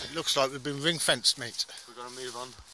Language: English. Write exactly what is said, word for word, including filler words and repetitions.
It looks like we've been ring-fenced, mate. We've got to move on.